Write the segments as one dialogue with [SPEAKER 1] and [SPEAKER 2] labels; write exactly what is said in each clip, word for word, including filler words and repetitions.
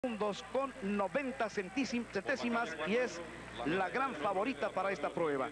[SPEAKER 1] segundos con noventa centésimas y es la gran favorita para esta prueba.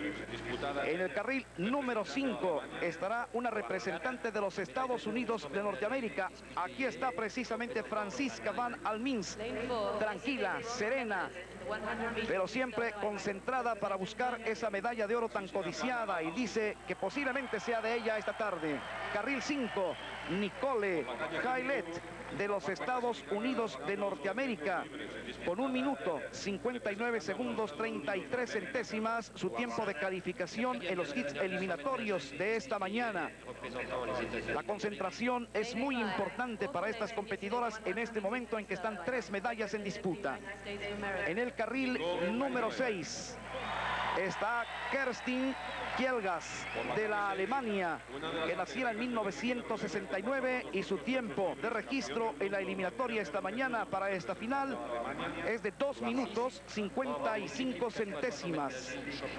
[SPEAKER 1] En el carril número cinco estará una representante de los Estados Unidos de Norteamérica. Aquí está precisamente Franziska Van Alminsk, tranquila, serena, pero siempre concentrada para buscar esa medalla de oro tan codiciada, y dice que posiblemente sea de ella esta tarde. Carril cinco, Nicole Haylet de los Estados Unidos de Norteamérica, con un minuto cincuenta y nueve segundos treinta y tres centésimas, su tiempo de calificación en los hits eliminatorios de esta mañana. La concentración es muy importante para estas competidoras en este momento en que están tres medallas en disputa. En el carril número seis está Kerstin Kielgas de la Alemania, que naciera en mil novecientos sesenta y nueve, y su tiempo de registro en la eliminatoria esta mañana para esta final es de dos minutos cincuenta y cinco centésimas.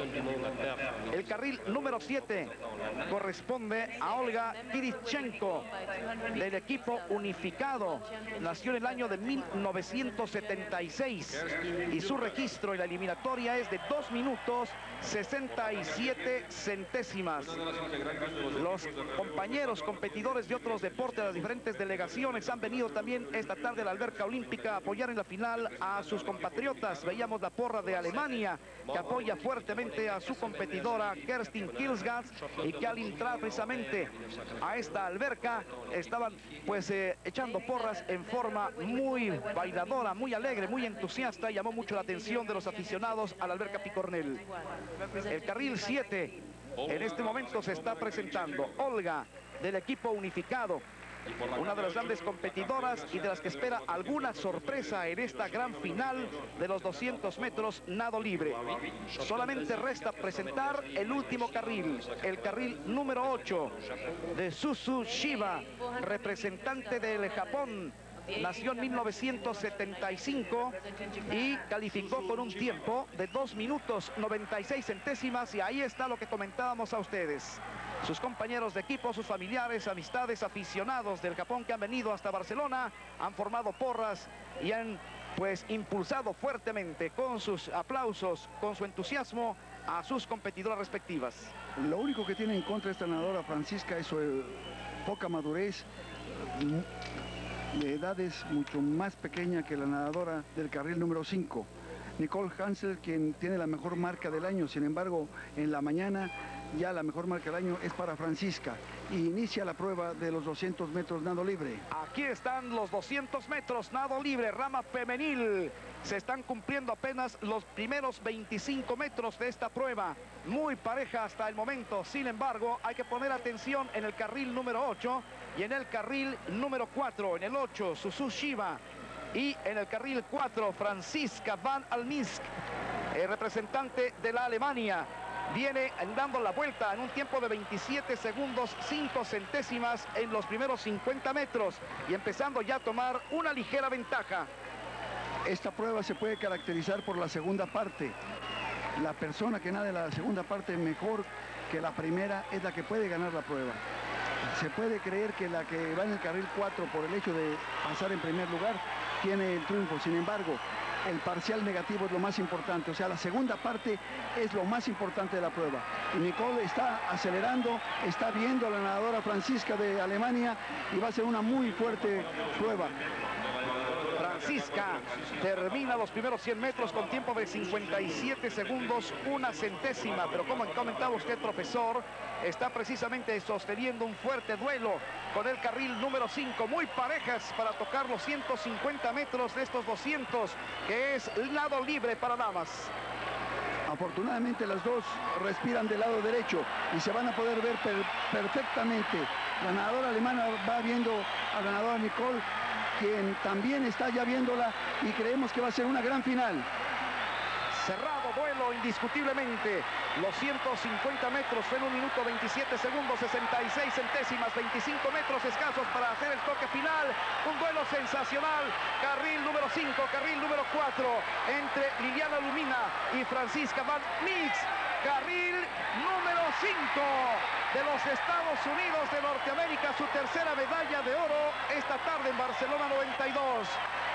[SPEAKER 1] El carril número siete corresponde a Olga Kirichenko del equipo unificado. Nació en el año de mil novecientos setenta y seis y su registro en la eliminatoria es de dos minutos sesenta y siete centésimas. Los compañeros competidores de otros deportes de las diferentes delegaciones han venido también esta tarde a la alberca olímpica a apoyar en la final a sus compatriotas. Veíamos la porra de Alemania, que apoya fuertemente a su competidora Kerstin Kielgas, y que al entrar precisamente a esta alberca estaban pues eh, echando porras en forma muy bailadora, muy alegre, muy entusiasta, y llamó mucho la atención de los aficionados a la alberca Picornell. El carril siete en este momento se está presentando Olga del equipo unificado, una de las grandes competidoras y de las que espera alguna sorpresa en esta gran final de los doscientos metros nado libre. Solamente resta presentar el último carril, el carril número ocho de Suzu Shiba, representante del Japón. Nació en mil novecientos setenta y cinco y calificó con un tiempo de dos minutos noventa y seis centésimas, y ahí está lo que comentábamos a ustedes. Sus compañeros de equipo, sus familiares, amistades, aficionados del Japón que han venido hasta Barcelona, han formado porras y han pues impulsado fuertemente con sus aplausos, con su entusiasmo a sus competidoras respectivas.
[SPEAKER 2] Lo único que tiene en contra esta nadadora Franziska es su eh, poca madurez, de edades mucho más pequeña que la nadadora del carril número cinco, Nicole Hansel, quien tiene la mejor marca del año. Sin embargo, en la mañana ya la mejor marca del año es para Franziska, y inicia la prueba de los doscientos metros nado libre.
[SPEAKER 1] Aquí están los doscientos metros nado libre, rama femenil. Se están cumpliendo apenas los primeros veinticinco metros de esta prueba, muy pareja hasta el momento. Sin embargo, hay que poner atención en el carril número ocho y en el carril número cuatro. En el ocho, Suzu Shiba, y en el carril cuatro, Franziska Van Alminsk, el representante de la Alemania. Viene dando la vuelta en un tiempo de veintisiete segundos cinco centésimas en los primeros cincuenta metros y empezando ya a tomar una ligera ventaja.
[SPEAKER 2] Esta prueba se puede caracterizar por la segunda parte. La persona que nade la segunda parte mejor que la primera es la que puede ganar la prueba. Se puede creer que la que va en el carril cuatro, por el hecho de pasar en primer lugar, tiene el triunfo. Sin embargo, el parcial negativo es lo más importante, o sea, la segunda parte es lo más importante de la prueba. Y Nicole está acelerando, está viendo a la nadadora Franziska de Alemania, y va a ser una muy fuerte prueba.
[SPEAKER 1] Franziska termina los primeros cien metros con tiempo de cincuenta y siete segundos, una centésima, pero como comentaba usted, profesor, está precisamente sosteniendo un fuerte duelo con el carril número cinco, muy parejas para tocar los ciento cincuenta metros de estos doscientos, que es nado libre para damas.
[SPEAKER 2] Afortunadamente las dos respiran del lado derecho y se van a poder ver per perfectamente. La nadadora alemana va viendo a la nadadora Nicole, quien también está ya viéndola, y creemos que va a ser una gran final.
[SPEAKER 1] Cerrado duelo indiscutiblemente. Los ciento cincuenta metros fue en un minuto veintisiete segundos sesenta y seis centésimas, veinticinco metros escasos para hacer el toque final. Un duelo sensacional. Carril número cinco, carril número cuatro, entre Liliana Lumina y Franziska Van Alminsk. Carril número cinco de los Estados Unidos de Norteamérica, su tercera medalla de oro esta tarde en Barcelona noventa y dos.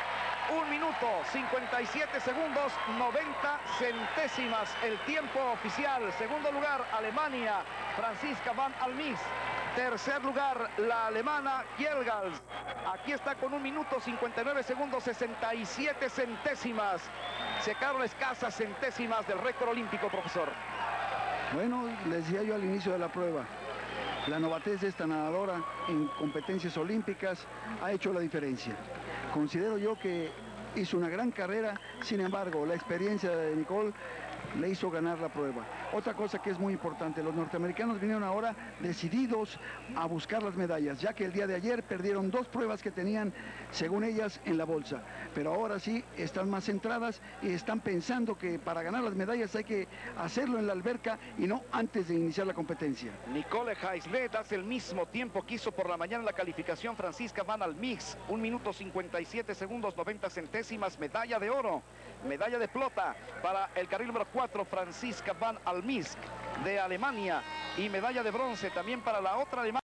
[SPEAKER 1] Un minuto, cincuenta y siete segundos, noventa centésimas el tiempo oficial. Segundo lugar, Alemania, Franziska van Almys. Tercer lugar, la alemana Kjelgaard. Aquí está con un minuto, cincuenta y nueve segundos, sesenta y siete centésimas. Se quedaron escasas centésimas del récord olímpico, profesor.
[SPEAKER 2] Bueno, les decía yo al inicio de la prueba, la novatez de esta nadadora en competencias olímpicas ha hecho la diferencia. Considero yo que hizo una gran carrera, sin embargo, la experiencia de Nicole le hizo ganar la prueba. Otra cosa que es muy importante, los norteamericanos vinieron ahora decididos a buscar las medallas, ya que el día de ayer perdieron dos pruebas que tenían, según ellas, en la bolsa. Pero ahora sí están más centradas y están pensando que para ganar las medallas hay que hacerlo en la alberca y no antes de iniciar la competencia.
[SPEAKER 1] Nicole Heislet hace el mismo tiempo que hizo por la mañana en la calificación Franziska van Almys. Un minuto cincuenta y siete segundos, noventa centésimas, medalla de oro. Medalla de plata para el carril número cuatro, Franziska van Almys de Alemania. Y medalla de bronce también para la otra alemana.